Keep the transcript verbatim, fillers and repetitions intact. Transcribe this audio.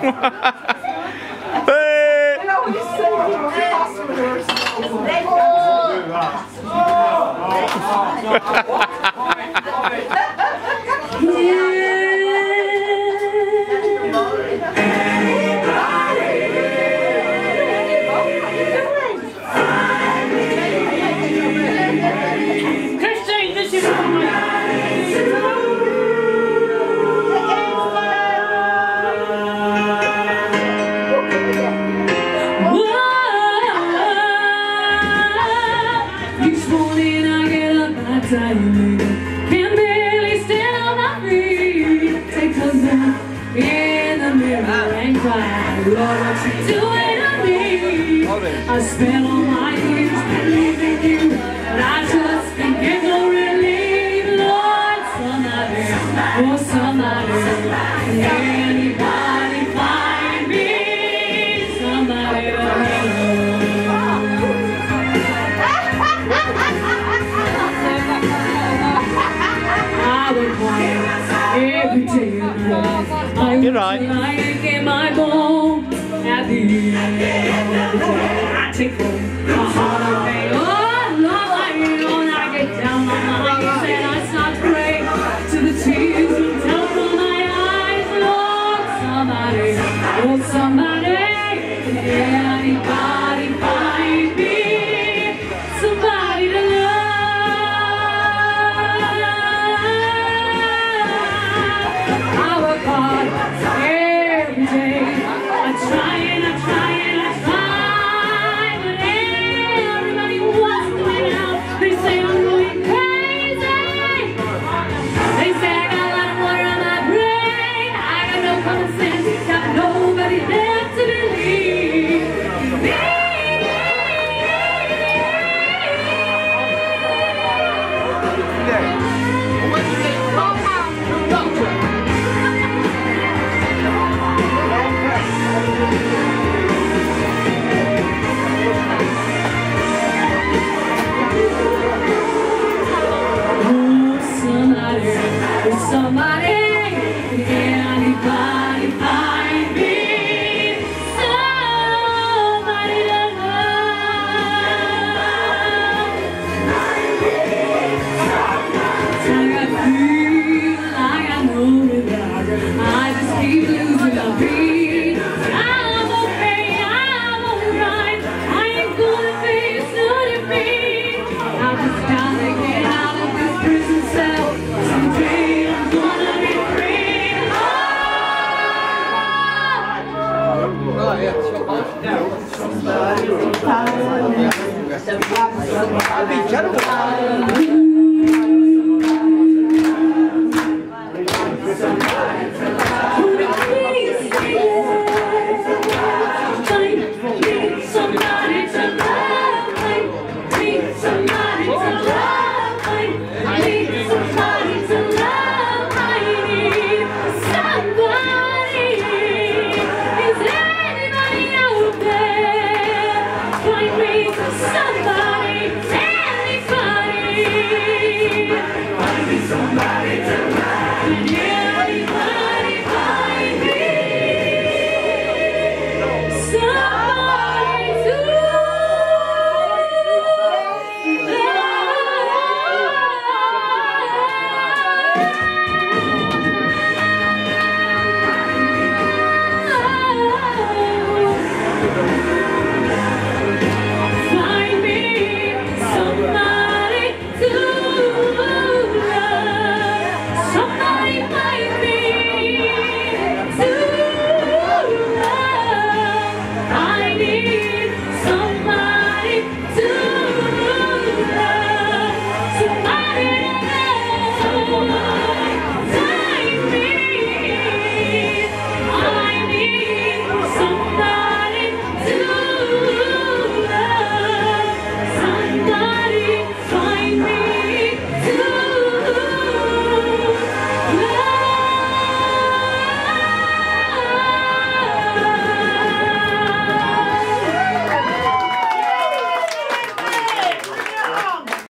Hey! Christine, this is for my can barely stand on my feet. Take a look in the mirror and cry. Lord, what you doing to me? I spent all my years believing you, but I just can't get no relief. Lord, somebody, oh somebody, anybody find me somebody to love. Every day I You're right. I get my bone at the end of the day. I take home my heart away. Oh, Lord, I know when I get down on my knees and I start to pray to the tears that down from my eyes. Lord, somebody, oh somebody, anybody find me somebody to love. Every day I try and I